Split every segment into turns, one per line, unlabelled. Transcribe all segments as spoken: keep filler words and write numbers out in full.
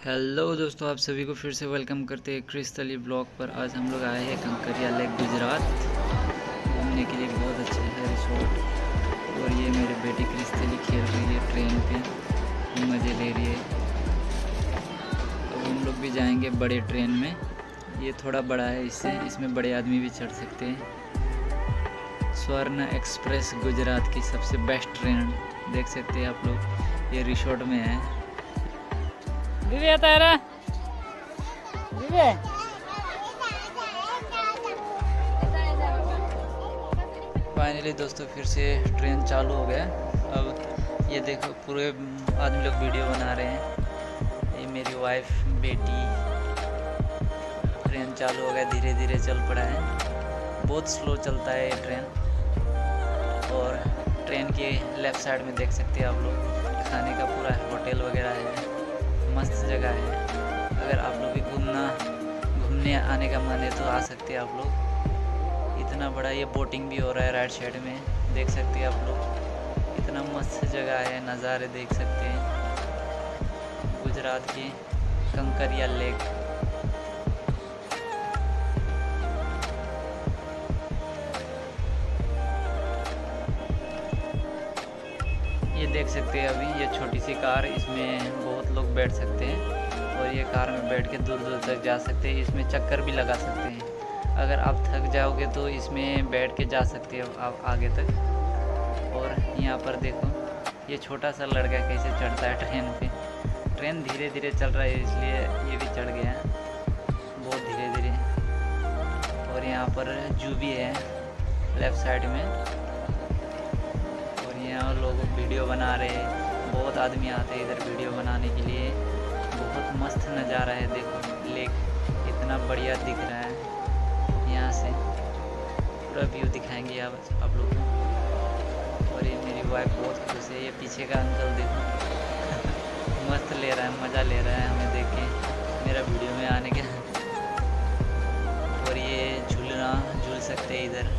Hello दोस्तों, आप सभी को फिर से वेलकम करते हैं क्रिस तली ब्लॉग पर। आज हम लोग आए हैं कंकरिया लेक गुजरात घूमने के लिए। बहुत अच्छा है रिसोर्ट। और ये मेरी बेटी क्रिस तली खेल रही है ट्रेन पे, मज़े ले रही है। अब हम लोग भी जाएंगे बड़े ट्रेन में। ये थोड़ा बड़ा है, इससे इसमें बड़े आदमी भी चढ़ सकते हैं। स्वर्ण एक्सप्रेस गुजरात की सबसे बेस्ट ट्रेन देख सकते हैं आप लोग। ये रिसोर्ट में है। दिव्या तारा दिव्या फाइनली दोस्तों फिर से ट्रेन चालू हो गया। अब ये देखो पूरे आदमी लोग वीडियो बना रहे हैं। ये मेरी वाइफ बेटी। ट्रेन चालू हो गया, धीरे धीरे चल पड़ा है। बहुत स्लो चलता है ये ट्रेन। और ट्रेन के लेफ़्ट साइड में देख सकते हैं आप लोग, खाने का पूरा होटल वगैरह है। मस्त जगह है। अगर आप लोग भी घूमना घूमने आने का मन है तो आ सकते हैं आप लोग। इतना बड़ा ये बोटिंग भी हो रहा है राइट साइड में, देख सकते हैं आप लोग। इतना मस्त जगह है, नज़ारे देख सकते हैं गुजरात की कंकरिया लेक। ये देख सकते हैं अभी ये छोटी सी कार, इसमें बहुत लोग बैठ सकते हैं। और ये कार में बैठ के दूर दूर तक जा सकते हैं। इसमें चक्कर भी लगा सकते हैं। अगर आप थक जाओगे तो इसमें बैठ के जा सकते हो आप आगे तक। और यहाँ पर देखो ये छोटा सा लड़का कैसे चढ़ता है ट्रेन पे। ट्रेन धीरे धीरे चल रहा है इसलिए ये भी चढ़ गया है बहुत धीरे धीरे। और यहाँ पर जू भी है लेफ़्ट साइड में। यहाँ लोग वीडियो बना रहे हैं। बहुत आदमी आते हैं इधर वीडियो बनाने के लिए। बहुत मस्त नज़ारा है। देखो लेक इतना बढ़िया दिख रहा है। यहाँ से पूरा व्यू दिखाएंगे आप आप लोग को। और ये मेरी वाइफ बहुत खुश है। ये पीछे का अंकल देखो मस्त ले रहा है, मज़ा ले रहा है हमें देख के, मेरा वीडियो में आने का। और ये झूलना झूल सकते हैं इधर।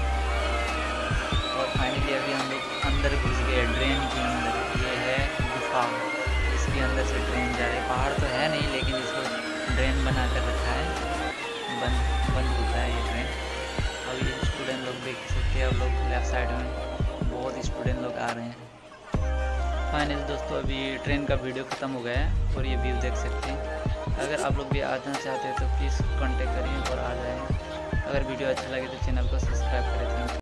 और फाइनली अभी हम लोग अंदर घुस गए ट्रेन के अंदर। ये है गुफा, इसके अंदर से ट्रेन जा रही है। पहाड़ तो है नहीं लेकिन इसको ट्रेन बना कर रखा है। बंद बंद होता है ये ट्रेन। अब ये स्टूडेंट लोग देख सकते हैं आप लोग लेफ़्ट साइड में, बहुत स्टूडेंट लोग आ रहे हैं। फाइनली दोस्तों अभी ट्रेन का वीडियो ख़त्म हो गया है और ये व्यू देख सकते हैं। अगर आप लोग भी आना चाहते हैं तो प्लीज़ कॉन्टेक्ट करिए और आ जाएँ। अगर वीडियो अच्छा लगे तो चैनल को सब्सक्राइब करें। Thank you.